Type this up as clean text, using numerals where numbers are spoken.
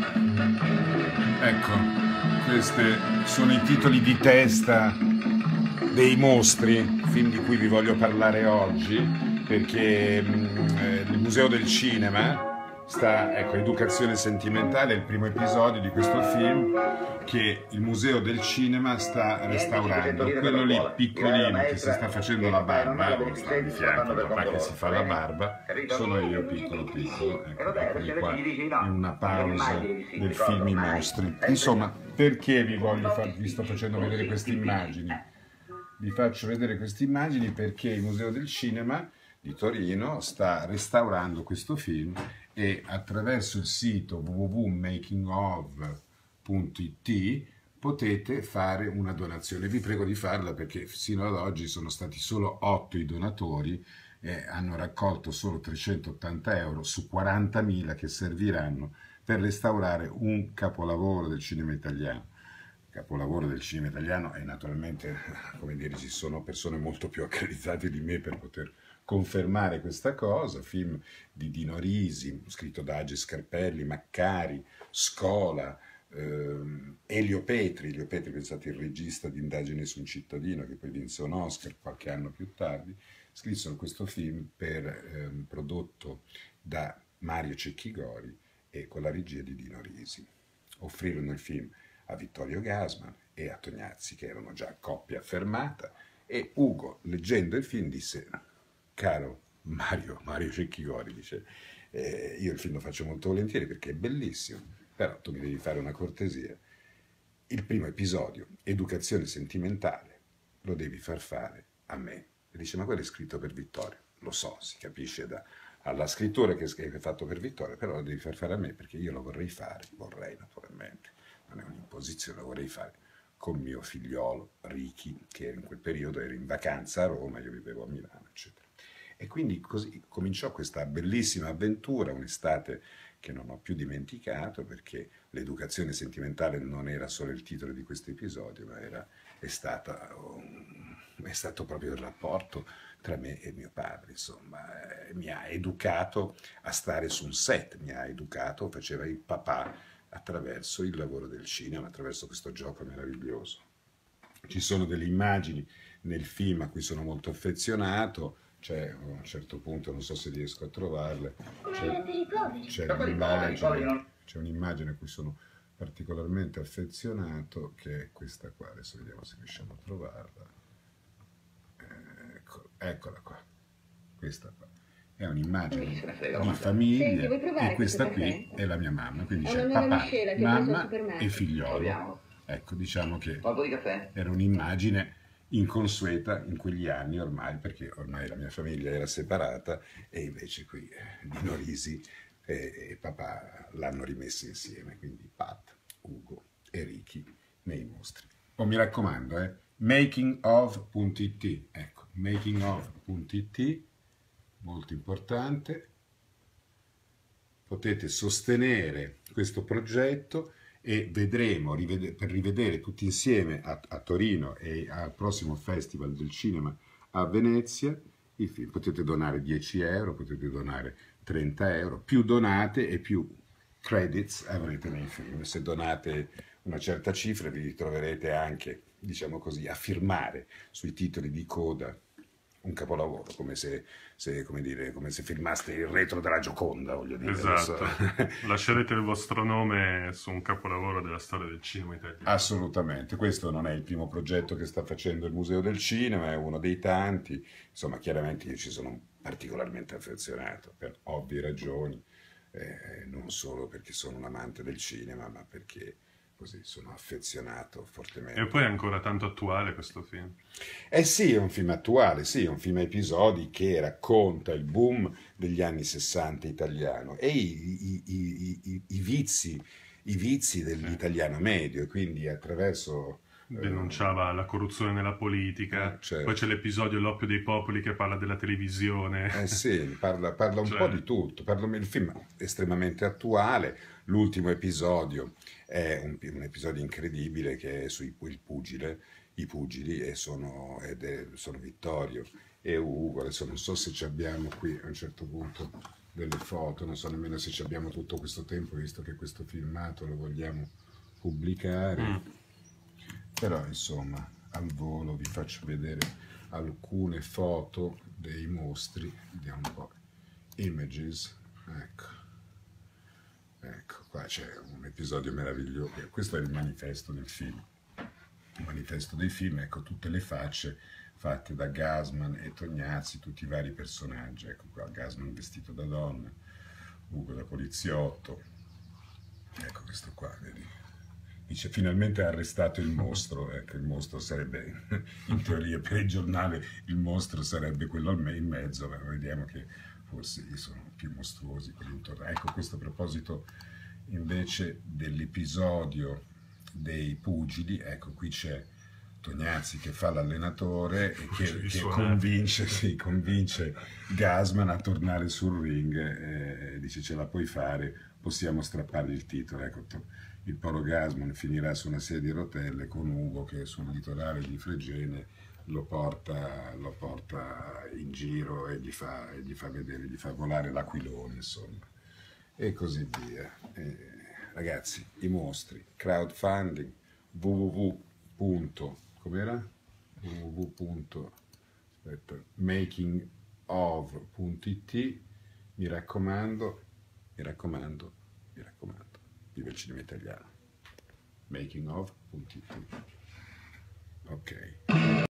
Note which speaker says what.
Speaker 1: Ecco, questi sono i titoli di testa dei mostri, film di cui vi voglio parlare oggi, perché il Museo del Cinema sta, ecco, Educazione sentimentale, è il primo episodio di questo film che il Museo del Cinema sta restaurando. Quello lì piccolino che si sta facendo la barba, sta di fianco il papà che si fa la barba, sono io piccolo, ecco, eccoli qua in una pausa del film I Mostri. Insomma, perché vi sto facendo vedere queste immagini? Vi faccio vedere queste immagini perché il Museo del Cinema di Torino sta restaurando questo film e attraverso il sito www.makingof.it potete fare una donazione. Vi prego di farla perché fino ad oggi sono stati solo 8 i donatori e hanno raccolto solo 380 euro su 40.000 che serviranno per restaurare un capolavoro del cinema italiano. Capolavoro del cinema italiano e naturalmente, come dire, ci sono persone molto più accreditate di me per poter confermare questa cosa. Film di Dino Risi, scritto da Age Scarpelli, Maccari, Scola, Elio Petri, pensate il regista di Indagini su un cittadino che poi vinse un Oscar qualche anno più tardi, scrissero questo film prodotto da Mario Cecchigori e con la regia di Dino Risi. Offrirono il film a Vittorio Gassman e a Tognazzi, che erano già coppia affermata, e Ugo, leggendo il film, disse: caro Mario Cecchigori, dice, io il film lo faccio molto volentieri perché è bellissimo, però tu mi devi fare una cortesia. Il primo episodio, Educazione sentimentale, lo devi far fare a me. E dice: ma quello è scritto per Vittorio. Lo so, si capisce alla scrittura che è fatto per Vittorio, però lo devi far fare a me perché io lo vorrei naturalmente, non è un'imposizione, lo vorrei fare con mio figliolo Ricky, che in quel periodo era in vacanza a Roma, io vivevo a Milano, eccetera. E quindi così cominciò questa bellissima avventura, un'estate che non ho più dimenticato, perché l'educazione sentimentale non era solo il titolo di questo episodio, ma è stato proprio il rapporto tra me e mio padre, insomma, mi ha educato a stare su un set, mi ha educato, faceva il papà attraverso il lavoro del cinema, attraverso questo gioco meraviglioso. Ci sono delle immagini nel film a cui sono molto affezionato, c'è a un certo punto, non so se riesco a trovarle, c'è un'immagine a cui sono particolarmente affezionato, che è questa qua, adesso vediamo se riusciamo a trovarla. Eccola qua, questa qua. È un'immagine di famiglia e questa qui è la mia mamma, quindi c'è papà, mamma e figliolo. Ecco, diciamo che era un'immagine inconsueta in quegli anni ormai, perché ormai la mia famiglia era separata e invece qui Dino Risi e papà l'hanno rimessa insieme, quindi Pat, Ugo e Ricky nei mostri. Oh, mi raccomando, makingof.it, ecco, makingof.it, molto importante. Potete sostenere questo progetto e vedremo, per rivedere tutti insieme a Torino e al prossimo Festival del Cinema a Venezia il film. Potete donare 10 euro, potete donare 30 euro, più donate e più credits avrete nei film. Se donate una certa cifra vi troverete anche, diciamo così, a firmare sui titoli di coda un capolavoro, come se filmaste il retro della Gioconda, voglio dire.
Speaker 2: Esatto, lascerete il vostro nome su un capolavoro della storia del cinema italiano.
Speaker 1: Assolutamente, questo non è il primo progetto che sta facendo il Museo del Cinema, è uno dei tanti, insomma chiaramente io ci sono particolarmente affezionato per ovvie ragioni, non solo perché sono un amante del cinema, ma perché così sono affezionato fortemente.
Speaker 2: E poi è ancora tanto attuale questo film.
Speaker 1: Eh sì, è un film attuale, sì, è un film a episodi che racconta il boom degli anni 60 italiano e i vizi dell'italiano medio, quindi attraverso...
Speaker 2: Denunciava la corruzione nella politica,
Speaker 1: certo.
Speaker 2: Poi c'è l'episodio L'oppio dei popoli che parla della televisione.
Speaker 1: Sì, parla un po' di tutto, il film è estremamente attuale, l'ultimo episodio è un episodio incredibile che è sui i pugili e sono Vittorio e Ugo, adesso non so se ci abbiamo qui a un certo punto delle foto, non so nemmeno se ci abbiamo tutto questo tempo, visto che questo filmato lo vogliamo pubblicare, però insomma al volo vi faccio vedere alcune foto dei mostri, vediamo un po', images, ecco, qua c'è un episodio meraviglioso, questo è il manifesto del film, il manifesto dei film, ecco tutte le facce fatte da Gasman e Tognazzi, tutti i vari personaggi, ecco qua Gasman vestito da donna, Ugo da poliziotto, ecco questo qua, vedi? Dice finalmente ha arrestato il mostro, ecco il mostro sarebbe, in teoria per il giornale il mostro sarebbe quello in mezzo, ma vediamo che forse sono più mostruosi quelli intorno. Ecco questo a proposito invece dell'episodio dei pugili, ecco qui c'è Tognazzi che fa l'allenatore e che convince, sì, convince Gasman a tornare sul ring, dice ce la puoi fare, possiamo strappargli il titolo, ecco, il povero Gasman finirà su una sedia a rotelle con Ugo che sul litorale di Fregene lo porta in giro e gli fa vedere, gli fa volare l'aquilone, insomma, e così via. Ragazzi, i mostri, crowdfunding, www.makingof.it, mi raccomando, viva il cinema italiano, makingof.it, ok.